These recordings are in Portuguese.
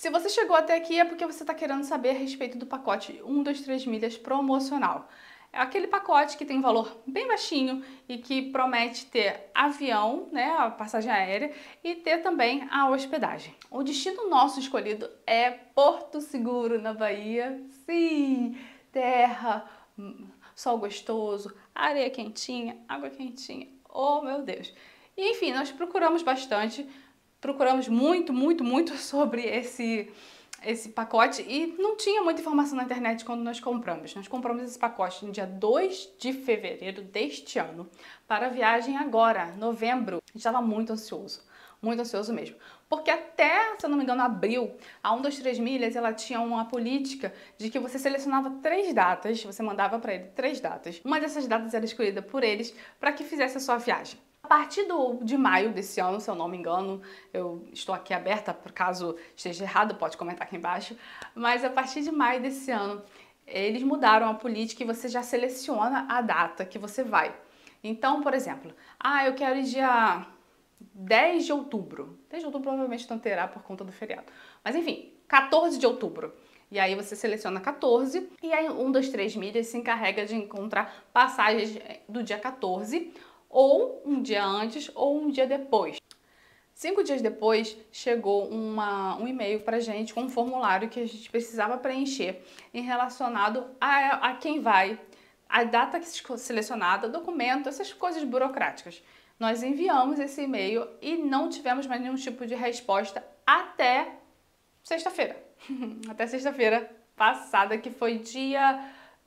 Se você chegou até aqui é porque você está querendo saber a respeito do pacote 1, 2, 3 milhas promocional. É aquele pacote que tem um valor bem baixinho e que promete ter avião, né, a passagem aérea, e ter também a hospedagem. O destino nosso escolhido é Porto Seguro, na Bahia. Sim, terra, sol gostoso, areia quentinha, água quentinha. Oh, meu Deus! E, enfim, nós procuramos bastante, procuramos muito sobre esse pacote e não tinha muita informação na internet quando nós compramos. Nós compramos esse pacote no dia 2 de fevereiro deste ano para a viagem agora, novembro. A gente estava muito ansioso mesmo. Porque até, se eu não me engano, abril, a 1, 2, 3 milhas, ela tinha uma política de que você selecionava 3 datas, você mandava para ele 3 datas. Uma dessas datas era escolhida por eles para que fizesse a sua viagem. A partir de maio desse ano, se eu não me engano, eu estou aqui aberta, por caso esteja errado, pode comentar aqui embaixo, mas a partir de maio desse ano, eles mudaram a política e você já seleciona a data que você vai. Então, por exemplo, eu quero ir dia 10 de outubro. 10 de outubro provavelmente não terá por conta do feriado. Mas enfim, 14 de outubro. E aí você seleciona 14 e aí 1, 2, 3 milhas se encarrega de encontrar passagens do dia 14 ou um dia antes ou um dia depois. 5 dias depois, chegou um e-mail pra gente com um formulário que a gente precisava preencher em relacionado a quem vai, a data que ficou selecionada, documento, essas coisas burocráticas. Nós enviamos esse e-mail e não tivemos mais nenhum tipo de resposta até sexta-feira. Até sexta-feira passada, que foi dia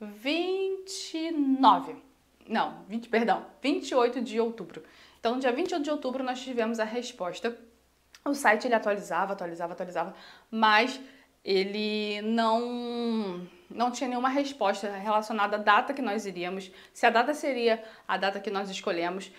28 de outubro. Então, no dia 28 de outubro, nós tivemos a resposta. O site ele atualizava, mas ele não tinha nenhuma resposta relacionada à data que nós iríamos, se a data seria a data que nós escolhemos,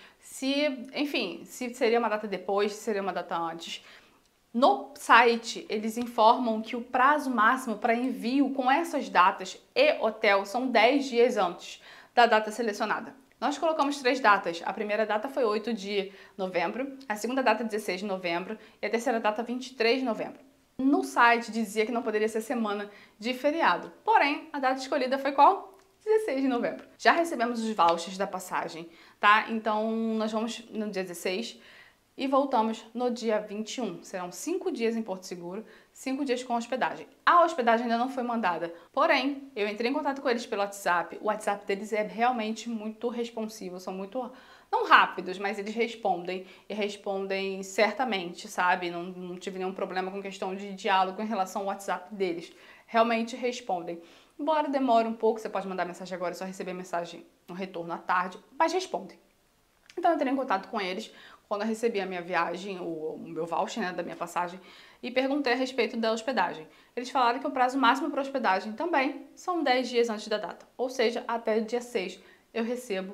enfim, se seria uma data depois, se seria uma data antes. No site, eles informam que o prazo máximo para envio com essas datas e hotel são 10 dias antes da data selecionada. Nós colocamos 3 datas. A primeira data foi 8 de novembro, a segunda data 16 de novembro e a terceira data 23 de novembro. No site dizia que não poderia ser semana de feriado, porém a data escolhida foi qual? 16 de novembro. Já recebemos os vouchers da passagem, tá? Então nós vamos no dia 16 e voltamos no dia 21. Serão 5 dias em Porto Seguro, 5 dias com hospedagem. A hospedagem ainda não foi mandada, porém, eu entrei em contato com eles pelo WhatsApp. O WhatsApp deles é realmente muito responsivo, são muito, não rápidos, mas eles respondem e respondem certamente, sabe? Não tive nenhum problema com questão de diálogo em relação ao WhatsApp deles. Realmente respondem. Embora demore um pouco, você pode mandar mensagem agora e só receber mensagem no retorno à tarde, mas respondem. Então eu entrei em contato com eles quando eu recebi a minha viagem, o meu voucher, né, da minha passagem, e perguntei a respeito da hospedagem. Eles falaram que o prazo máximo para hospedagem também são 10 dias antes da data, ou seja, até o dia 6 eu recebo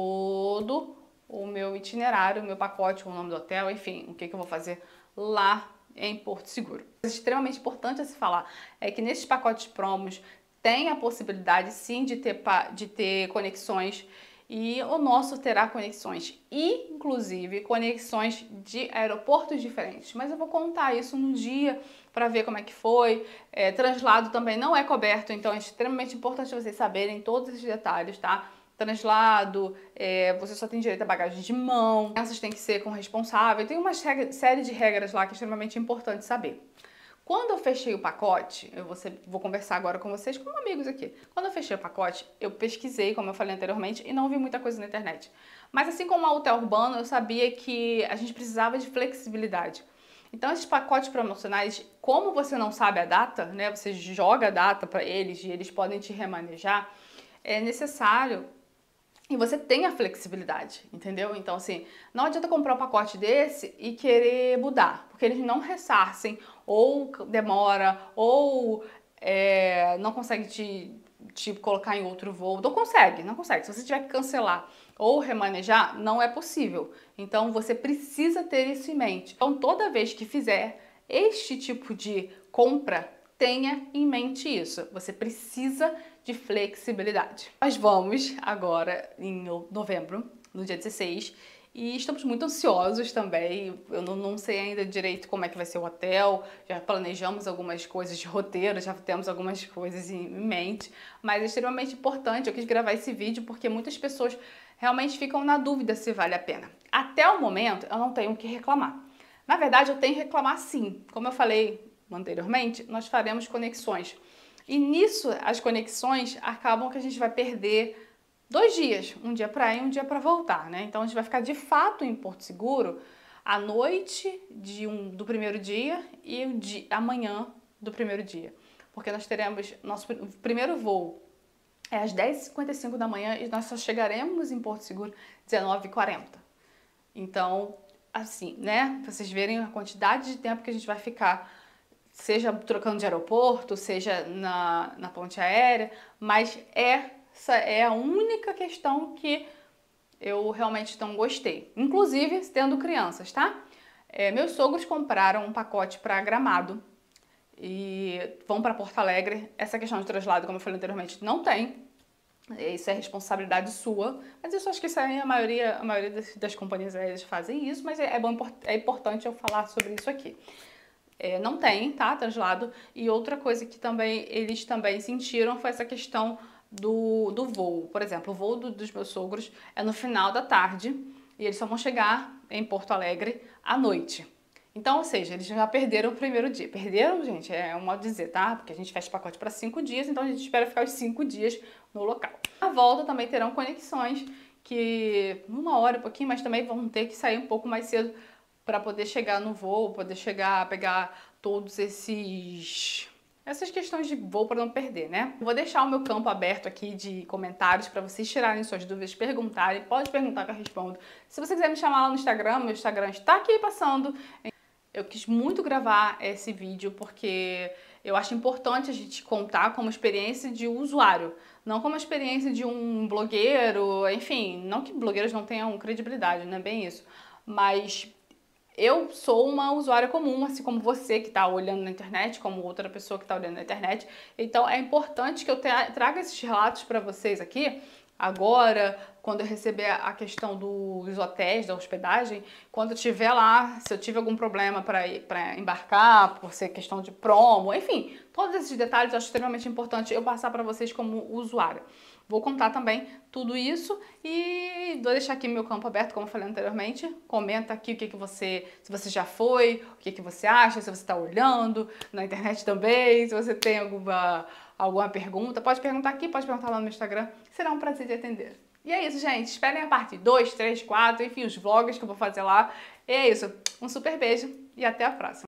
todo o meu itinerário, o meu pacote, o nome do hotel, enfim, o que eu vou fazer lá em Porto Seguro. O extremamente importante a se falar é que nesses pacotes promos tem a possibilidade sim de ter conexões. E o nosso terá conexões, inclusive conexões de aeroportos diferentes. Mas eu vou contar isso no dia para ver como é que foi. Translado também não é coberto, então é extremamente importante vocês saberem todos esses detalhes, tá? Translado, você só tem direito a bagagem de mão, essas têm que ser com responsável. Tem uma série de regras lá que é extremamente importante saber. Quando eu fechei o pacote, vou conversar agora com vocês como amigos aqui. Quando eu fechei o pacote, eu pesquisei, como eu falei anteriormente, e não vi muita coisa na internet. Mas assim como a Hotel Urbano, eu sabia que a gente precisava de flexibilidade. Então esses pacotes promocionais, como você não sabe a data, né, você joga a data para eles e eles podem te remanejar, é necessário e você tem a flexibilidade, entendeu? Então, assim, não adianta comprar um pacote desse e querer mudar, porque eles não ressarcem, ou demora, ou não consegue te colocar em outro voo. Não consegue. Se você tiver que cancelar ou remanejar, não é possível. Então, você precisa ter isso em mente. Então, toda vez que fizer este tipo de compra, tenha em mente isso. Você precisa de flexibilidade. Nós vamos agora em novembro, no dia 16, E estamos muito ansiosos também. Eu não sei ainda direito como é que vai ser o hotel. Já planejamos algumas coisas de roteiro, já temos algumas coisas em mente. Mas é extremamente importante. Eu quis gravar esse vídeo porque muitas pessoas realmente ficam na dúvida se vale a pena. Até o momento, eu não tenho o que reclamar. Na verdade, eu tenho que reclamar sim. Como eu falei anteriormente, nós faremos conexões. E nisso, as conexões acabam que a gente vai perder 2 dias, um dia para ir e um dia para voltar, né? Então a gente vai ficar de fato em Porto Seguro à noite do primeiro dia e amanhã do primeiro dia. Porque nós teremos nosso primeiro voo é às 10h55 da manhã e nós só chegaremos em Porto Seguro 19h40. Então, assim, né? Pra vocês verem a quantidade de tempo que a gente vai ficar, seja trocando de aeroporto, seja na ponte aérea, mas essa é a única questão que eu realmente não gostei. Inclusive, tendo crianças, tá? Meus sogros compraram um pacote para Gramado e vão para Porto Alegre. Essa questão de traslado, como eu falei anteriormente, não tem. Isso é responsabilidade sua, mas isso acho que isso aí a maioria das companhias aéreas fazem isso, mas é importante eu falar sobre isso aqui. Não tem, tá, traslado. E outra coisa que também eles também sentiram foi essa questão do voo. Por exemplo, o voo dos meus sogros é no final da tarde e eles só vão chegar em Porto Alegre à noite. Então, ou seja, eles já perderam o primeiro dia. Perderam, gente, é um modo de dizer, tá? Porque a gente fecha o pacote para 5 dias, então a gente espera ficar os 5 dias no local. Na volta também terão conexões que 1 hora, um pouquinho, mas também vão ter que sair um pouco mais cedo para poder chegar no voo, poder chegar, pegar todos essas questões de voo para não perder, né? Eu vou deixar o meu campo aberto aqui de comentários para vocês tirarem suas dúvidas, perguntarem. Pode perguntar que eu respondo. Se você quiser me chamar lá no Instagram, meu Instagram está aqui passando. Eu quis muito gravar esse vídeo porque eu acho importante a gente contar como experiência de usuário, não como experiência de um blogueiro, enfim, não que blogueiros não tenham credibilidade, não é bem isso, mas eu sou uma usuária comum, assim como você que está olhando na internet, como outra pessoa que está olhando na internet, então é importante que eu traga esses relatos para vocês aqui. Agora, quando eu receber a questão dos hotéis, da hospedagem, quando eu estiver lá, se eu tiver algum problema para embarcar, por ser questão de promo, enfim, todos esses detalhes eu acho extremamente importante eu passar para vocês como usuária. Vou contar também tudo isso e vou deixar aqui meu campo aberto, como eu falei anteriormente. Comenta aqui se você já foi, o que você acha, se você está olhando na internet também, se você tem alguma pergunta, pode perguntar aqui, pode perguntar lá no Instagram, será um prazer de atender. E é isso, gente, esperem a parte 2, 3, 4, enfim, os vlogs que eu vou fazer lá. E é isso, um super beijo e até a próxima.